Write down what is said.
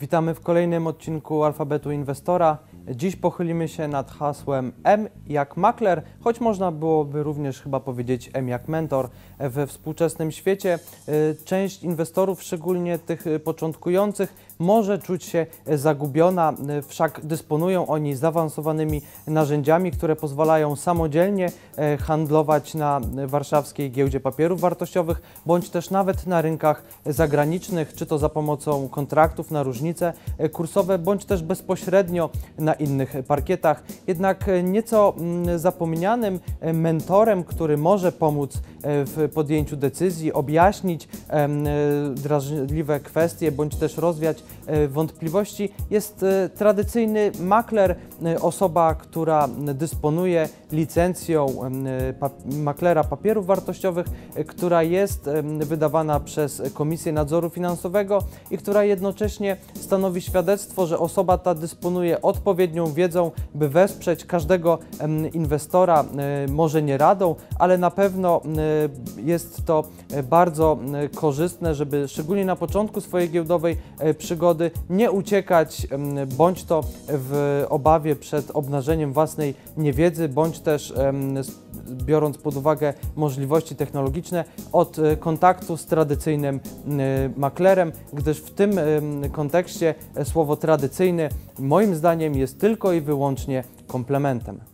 Witamy w kolejnym odcinku Alfabetu Inwestora. Dziś pochylimy się nad hasłem M jak makler, choć można byłoby również chyba powiedzieć M jak mentor. We współczesnym świecie część inwestorów, szczególnie tych początkujących, może czuć się zagubiona, wszak dysponują oni zaawansowanymi narzędziami, które pozwalają samodzielnie handlować na warszawskiej giełdzie papierów wartościowych, bądź też nawet na rynkach zagranicznych, czy to za pomocą kontraktów na różnice kursowe, bądź też bezpośrednio na innych parkietach. Jednak nieco zapomnianym mentorem, który może pomóc w podjęciu decyzji, objaśnić drażliwe kwestie, bądź też rozwiać wątpliwości, jest tradycyjny makler, osoba, która dysponuje licencją maklera papierów wartościowych, która jest wydawana przez Komisję Nadzoru Finansowego i która jednocześnie stanowi świadectwo, że osoba ta dysponuje odpowiednią wiedzą, by wesprzeć każdego inwestora, może nie radą, ale na pewno jest to bardzo korzystne, żeby szczególnie na początku swojej giełdowej przygody nie uciekać, bądź to w obawie przed obnażeniem własnej niewiedzy, bądź też biorąc pod uwagę możliwości technologiczne, od kontaktu z tradycyjnym maklerem, gdyż w tym kontekście słowo tradycyjny moim zdaniem jest tylko i wyłącznie komplementem.